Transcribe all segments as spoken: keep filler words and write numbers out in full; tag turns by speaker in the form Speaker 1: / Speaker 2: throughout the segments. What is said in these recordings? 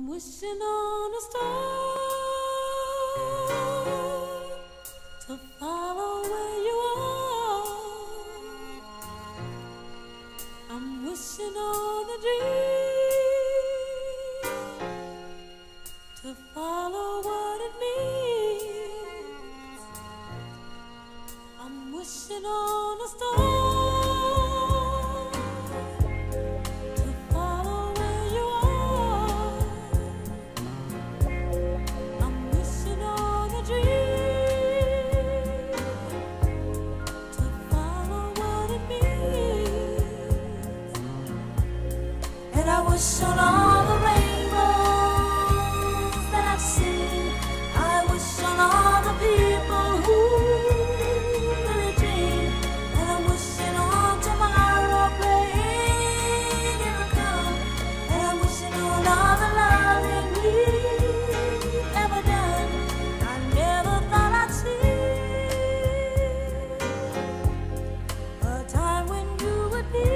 Speaker 1: I'm wishing on a star to follow where you are. I'm wishing on a dream to follow what it means. I'm wishing on a star. And I wish on all the rainbows that I've seen. I wish on all the people who really dream. And I'm wishing on tomorrow, praying it'll come. And I'm wishing on all the loving we've ever done. I never thought I'd see a time when you would be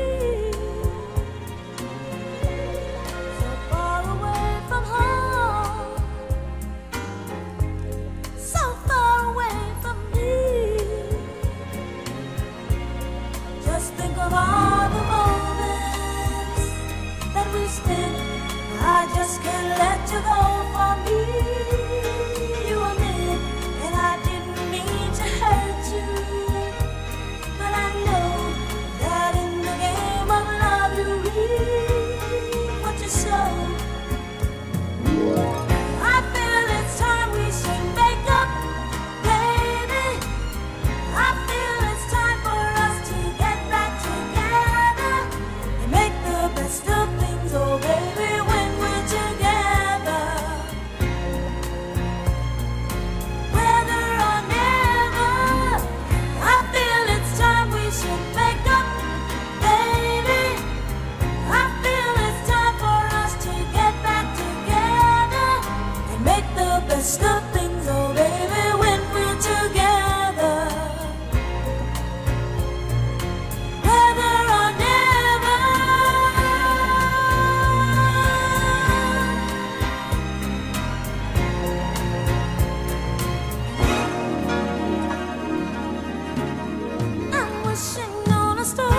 Speaker 1: of all the moments that we spent. I just can't let you go for me. You were meant, and I didn't mean to hurt you, but I know that in the game of love you reap what you sow. I feel it's time we should make up, baby. I feel it's time for us to get back together and make the best of things, oh baby, when we're together. Whether or never, I feel it's time we should make up, baby. I feel it's time for us to get back together and make the best of things, oh baby, when we're together. Whether or never, I'm wishing on a star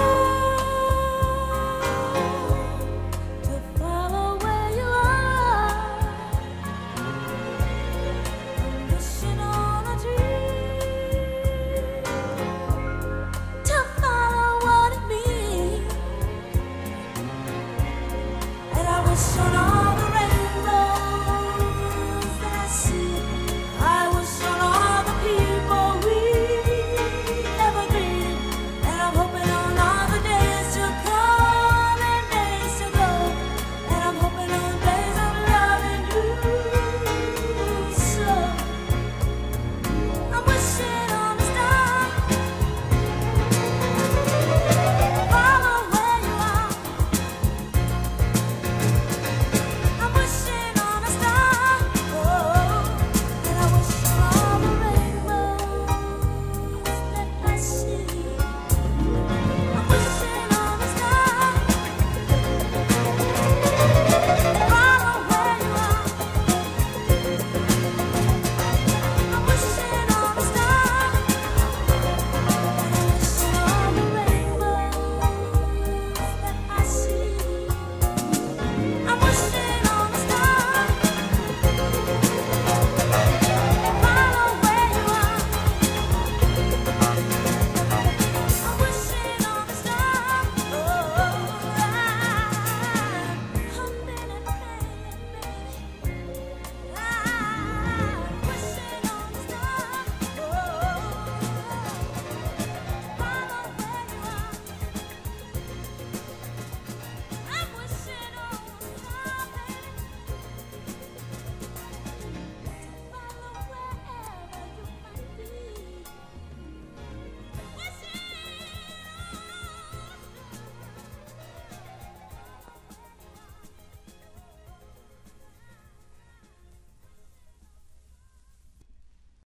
Speaker 1: to follow where you are. I'm wishing on a dream to follow what it means. And I wish on all